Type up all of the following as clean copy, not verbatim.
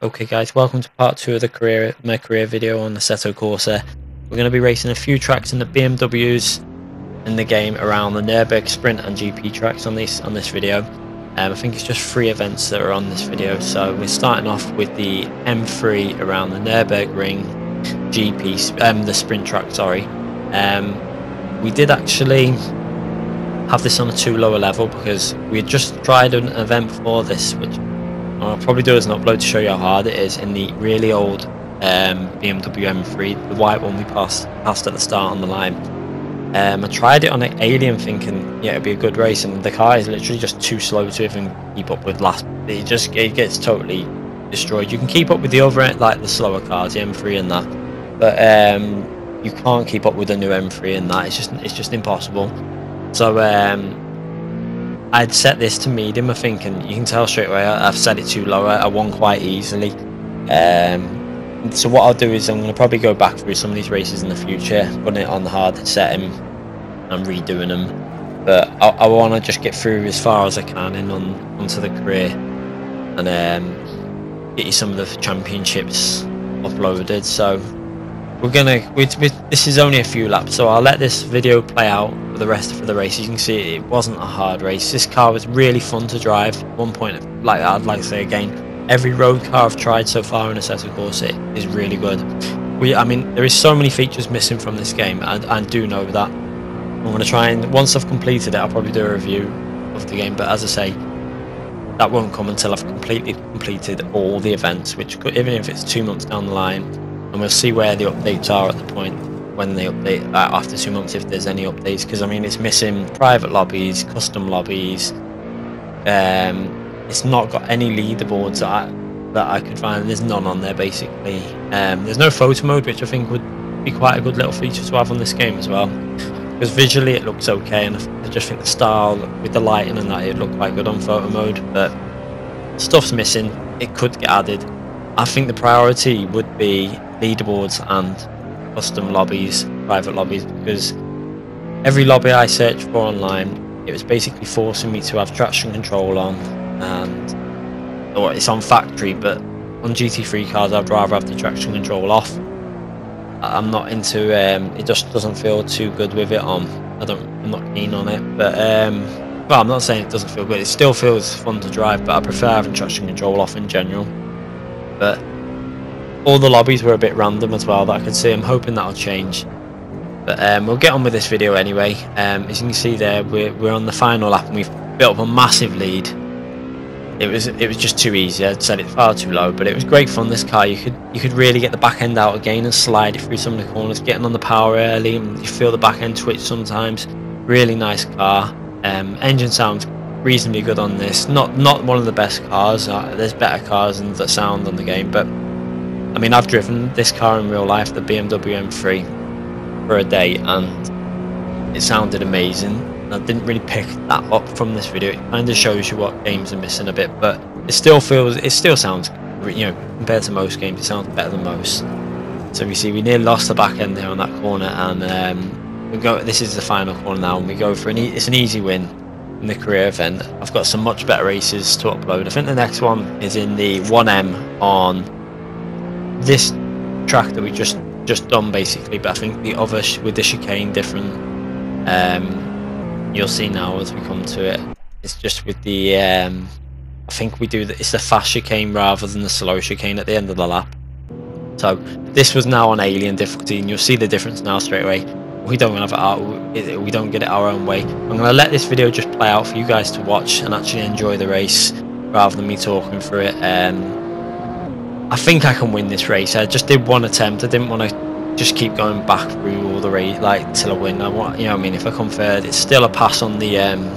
Okay guys, welcome to part 2 of my career video on the Assetto Corsa. We're going to be racing a few tracks in the BMWs in the game around the Nürburgring Sprint and GP tracks on this video. I think it's just 3 events that are on this video, so we're starting off with the M3 around the Nürburgring GP, the sprint track, sorry. We did actually have this on a 2 lower level because we had just tried an event before this, which I'll probably do as an upload to show you how hard it is, in the really old BMW M3, the white one we passed at the start on the line. I tried it on an Alien thinking, yeah, it'd be a good race, and the car is literally just too slow to even keep up with last. It gets totally destroyed. You can keep up with the other, like the slower cars, the M3 and that, but you can't keep up with the new M3 and that. It's just impossible. So I'd set this to medium. I think, and you can tell straight away I've set it too low. I won quite easily. So what I'll do is I'm going to probably go back through some of these races in the future, putting it on the hard setting and redoing them. But I want to just get through as far as I can in onto the career, and get you some of the championships uploaded. So this is only a few laps, so I'll let this video play out for the rest of the race. You can see it wasn't a hard race. This car was really fun to drive. One point, like I'd like to say again, every road car I've tried so far in Assetto Corsa is really good. I mean, there is so many features missing from this game, and I do know that. I'm going to try, and once I've completed it, I'll probably do a review of the game. But as I say, that won't come until I've completely completed all the events, which even if it's 2 months down the line. And we'll see where the updates are at the point when they update after 2 months, if there's any updates. Because I mean, it's missing private lobbies, custom lobbies. It's not got any leaderboards that I could find. There's none on there basically. There's no photo mode, which I think would be quite a good little feature to have on this game as well. Because visually it looks okay, and I just think the style with the lighting and that, it looked quite good on photo mode. But stuff's missing. It could get added. I think the priority would be leaderboards and custom lobbies, private lobbies, because every lobby I searched for online, it was basically forcing me to have traction control on, or it's on factory, but on GT3 cars I'd rather have the traction control off. I'm not into it, just doesn't feel too good with it on. I'm not keen on it, but well, I'm not saying it doesn't feel good, it still feels fun to drive, but I prefer having traction control off in general. But all the lobbies were a bit random as well that I could see. I'm hoping that'll change. But we'll get on with this video anyway. As you can see there, we're on the final lap and we've built up a massive lead. It was just too easy. I'd set it far too low, but it was great fun. This car, you could really get the back end out again and slide it through some of the corners, getting on the power early, and you feel the back end twitch sometimes. Really nice car. Engine sounds reasonably good on this. Not one of the best cars. There's better cars and that sound on the game, but I mean, I've driven this car in real life, the BMW M3, for a day, and it sounded amazing. I didn't really pick that up from this video. It kind of shows you what games are missing a bit, but it still sounds, you know, compared to most games, it sounds better than most. So we see we nearly lost the back end there on that corner, and this is the final corner now, and we go for it's an easy win in the career event. I've got some much better races to upload. I think the next one is in the 1M on this track that we just done basically, but I think the other with the chicane different. You'll see now as we come to it. It's just with the I think it's the fast chicane rather than the slow chicane at the end of the lap. So this was now on Alien difficulty, and you'll see the difference now straight away. We don't get it our own way. I'm going to let this video just play out for you guys to watch and actually enjoy the race rather than me talking through it. I think I can win this race. I just did one attempt. I didn't want to just keep going back through all the race till I win. I want, you know what I mean, if I come third, it's still a pass on the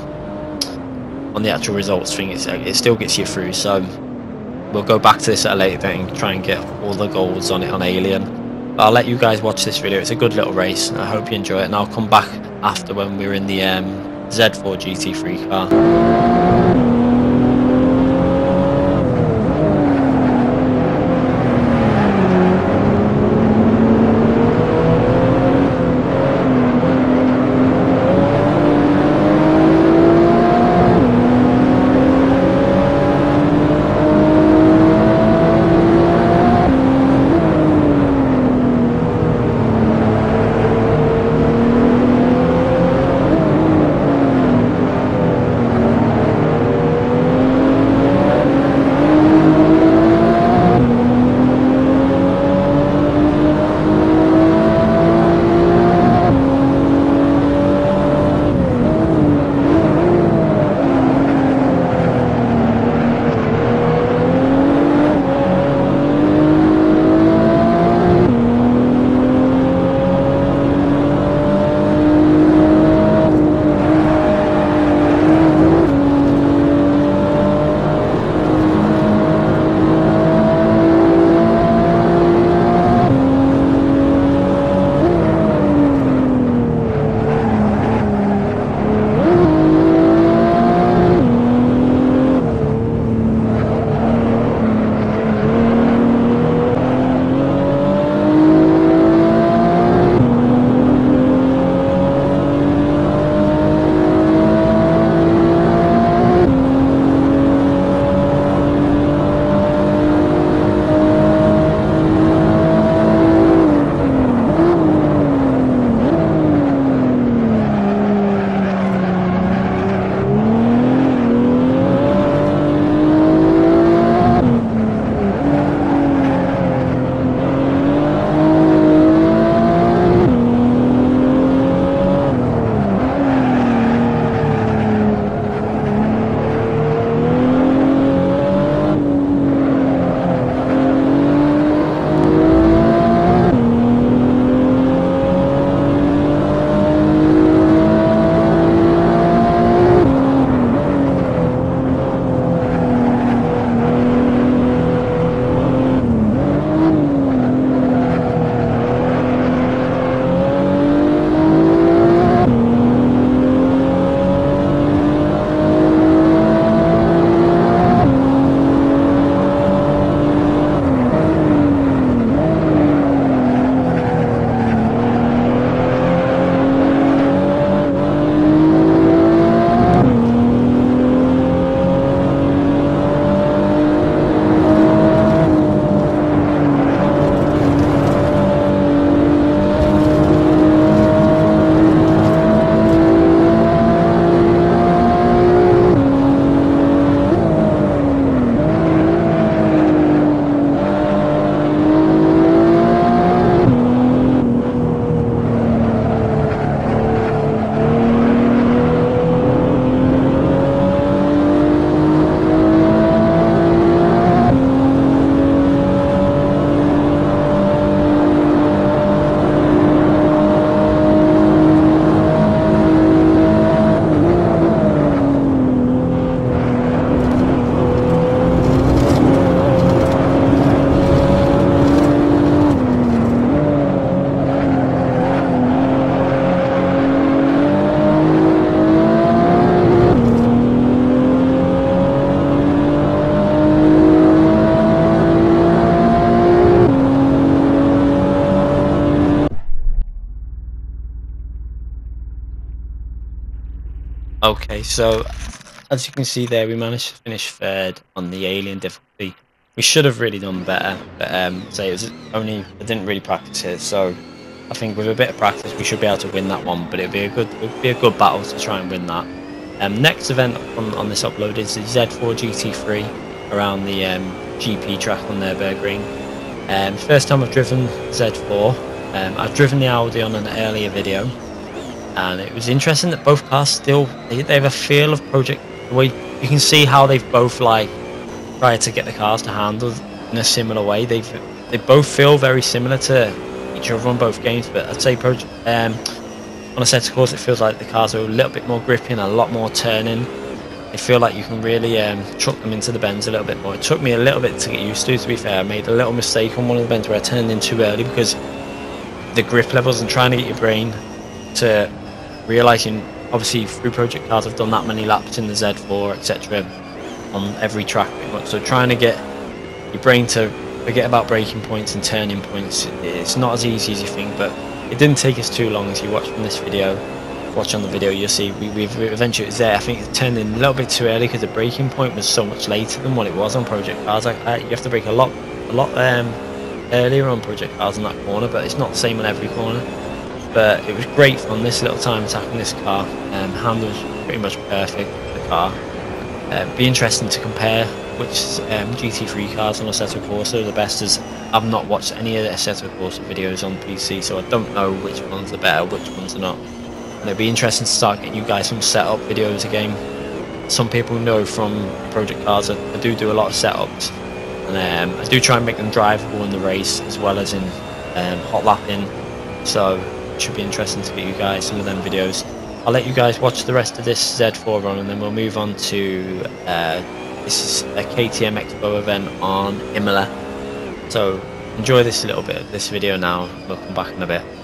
actual results thing. It still gets you through. So we'll go back to this at a later date and try and get all the golds on it on Alien. But I'll let you guys watch this video. It's a good little race. I hope you enjoy it, and I'll come back after when we're in the Z4 GT3 car. Okay, so as you can see there, we managed to finish third on the alien difficulty. We should have really done better, but say it was only I didn't really practice it, so I think with a bit of practice we should be able to win that one. But it'd be a good battle to try and win that. Next event on this upload is the Z4 GT3 around the GP track on Nürburgring. First time I've driven Z4. I've driven the Audi on an earlier video, and it was interesting that both cars still they have a feel of Project. The way you can see how they've both like tried to get the cars to handle in a similar way. They both feel very similar to each other on both games, but I'd say on a set of course it feels like the cars are a little bit more grippy and a lot more turning. I feel like you can really chuck them into the bends a little bit more. It took me a little bit to get used to be fair. I made a little mistake on one of the bends where I turned in too early because the grip levels and trying to get your brain to realising, obviously through Project Cars I've done that many laps in the Z4 etc on every track pretty much, so trying to get your brain to forget about braking points and turning points, it's not as easy as you think. But it didn't take us too long. As you watch from this video, watch on the video, you'll see we've eventually it's there. I think it turned in a little bit too early because the braking point was so much later than what it was on Project Cars. You have to brake a lot earlier on Project Cars in that corner, but it's not the same on every corner. But it was great fun this little time attacking this car. Hand was pretty much perfect for the car. Be interesting to compare which GT3 cars on Assetto Corsa are the best, as I've not watched any of the Assetto Corsa videos on PC, so I don't know which ones are better, which ones are not. And it'd be interesting to start getting you guys some setup videos again. Some people know from Project Cars I do a lot of setups, and I do try and make them drivable in the race as well as in hot lapping, so it should be interesting to get you guys some of them videos. I'll let you guys watch the rest of this Z4 run and then we'll move on to this is a KTM Expo event on Imola. So enjoy this little bit of this video now, we'll come back in a bit.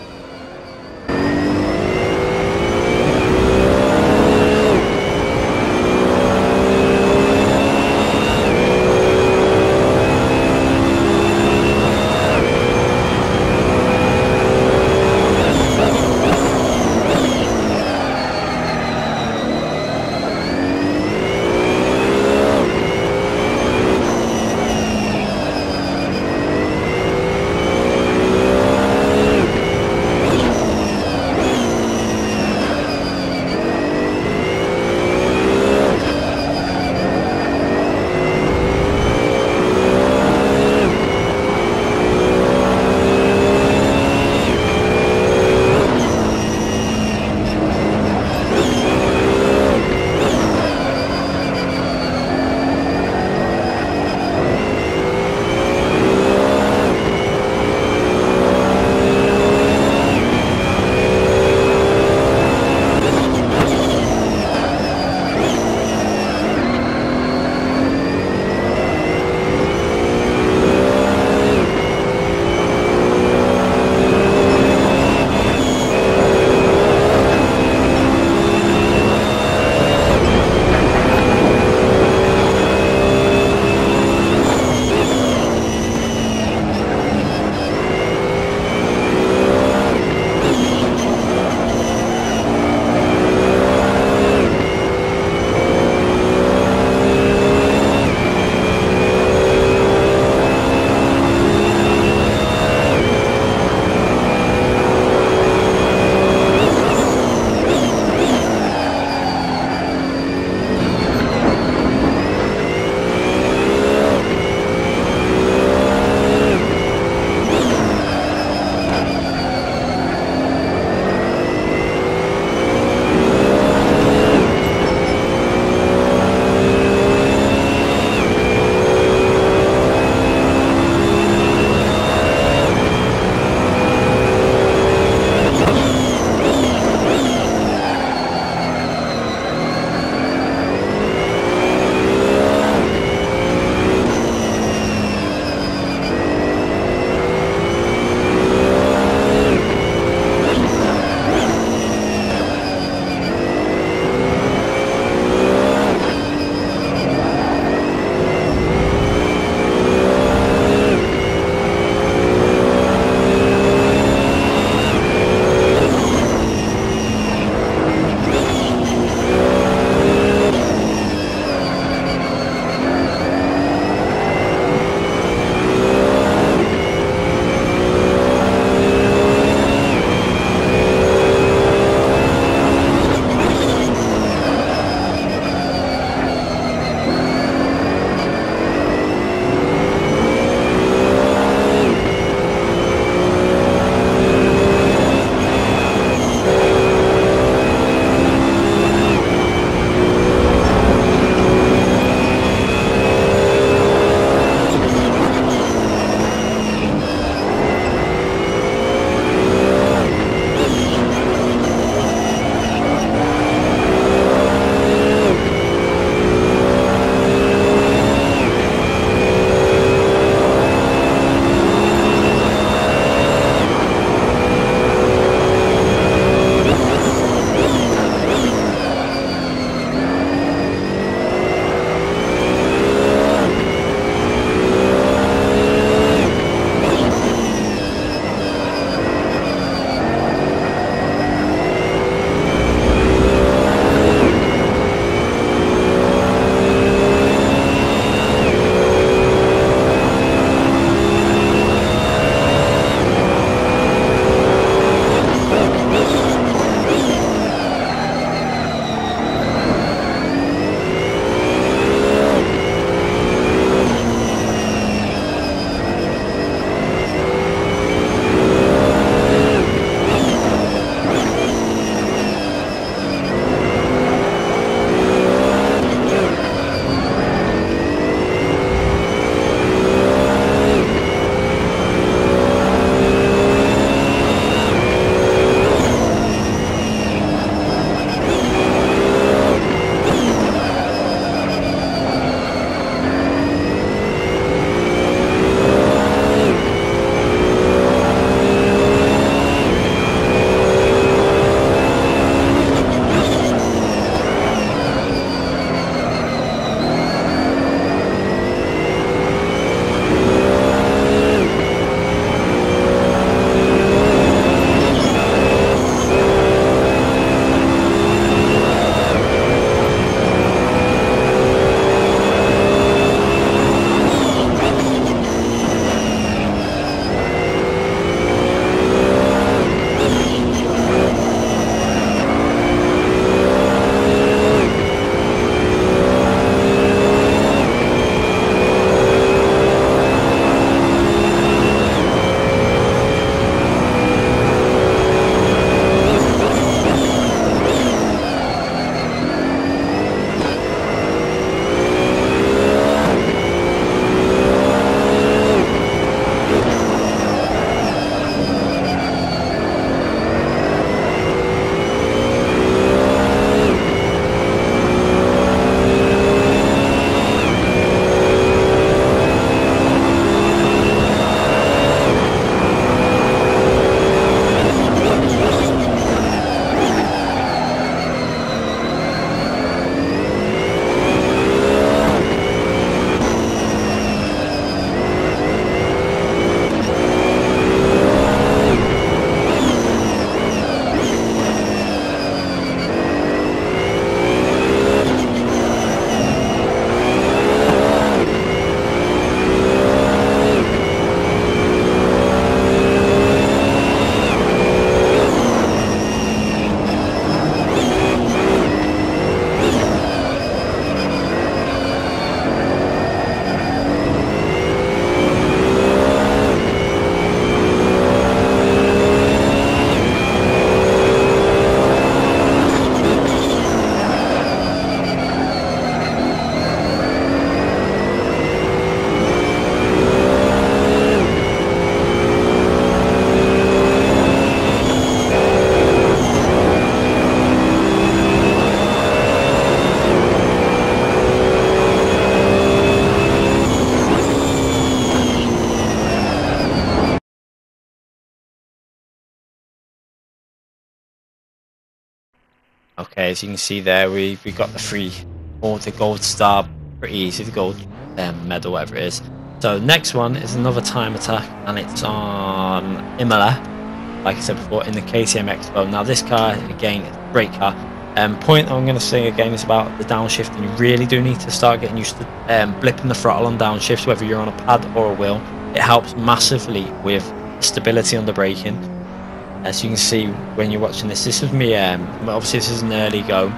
Okay, as you can see there, we got the free or the gold star, pretty easy, the gold medal, whatever it is. So next one is another time attack, and it's on Imola, like I said before, in the KTM Expo. Now this car, again, it's a great car. Point I'm going to say again is about the downshift, and you really do need to start getting used to blipping the throttle on downshifts, whether you're on a pad or a wheel. It helps massively with stability under braking. As you can see when you're watching this, this was me. Obviously, this is an early go.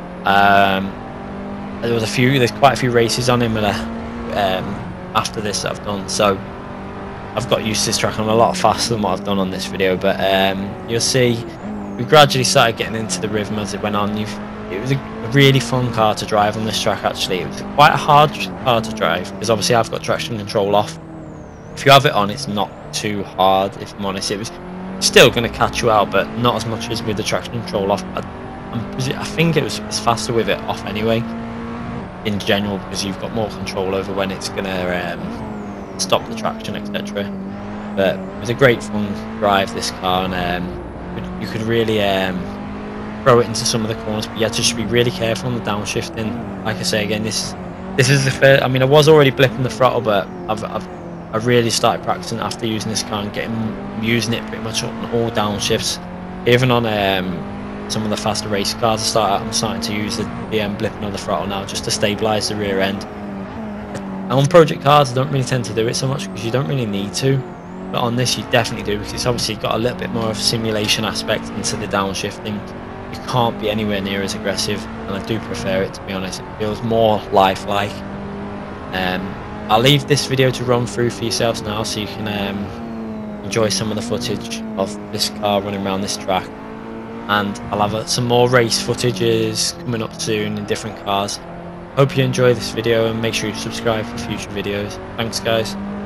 There's quite a few races on Imola after this that I've done, so I've got used to this track. I'm a lot faster than what I've done on this video, but you'll see we gradually started getting into the rhythm as it went on. It was a really fun car to drive on this track. Actually, it was quite a hard car to drive because obviously I've got traction control off. If you have it on, it's not too hard. If I'm honest, it was still going to catch you out, but not as much as with the traction control off. I think it's faster with it off anyway, in general, because you've got more control over when it's going to stop the traction, etc. But it was a great fun drive, this car, and you could really throw it into some of the corners, but you had to just be really careful on the downshifting. Like I say again, this is the first. I mean, I was already blipping the throttle, but I really started practicing after using this car and using it pretty much on all downshifts. Even on some of the faster race cars, I'm starting to use the blipping on the throttle now just to stabilise the rear end. On project cars, I don't really tend to do it so much because you don't really need to, but on this you definitely do, because it's obviously got a little bit more of a simulation aspect into the downshifting. You can't be anywhere near as aggressive, and I do prefer it, to be honest. It feels more lifelike. I'll leave this video to run through for yourselves now, so you can enjoy some of the footage of this car running around this track, and I'll have some more race footages coming up soon in different cars. Hope you enjoy this video, and make sure you subscribe for future videos. Thanks guys.